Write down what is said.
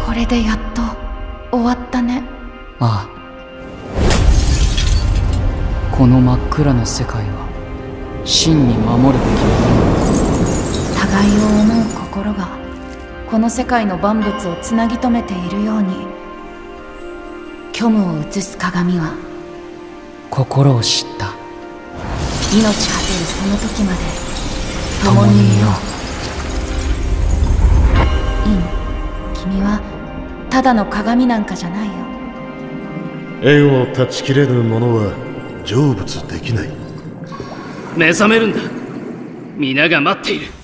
これでやっと終わったね。 ああ。この真っ暗な世界は真に守るべきもの。 互いを思う心がこの世界の万物をつなぎ止めているように、虚無を映す鏡は心を知った。 命果てるその時まで共にいよう。イン、君はただの鏡なんかじゃないよ。 縁を断ち切れぬ者は成仏できない。 目覚めるんだ。皆が待っている。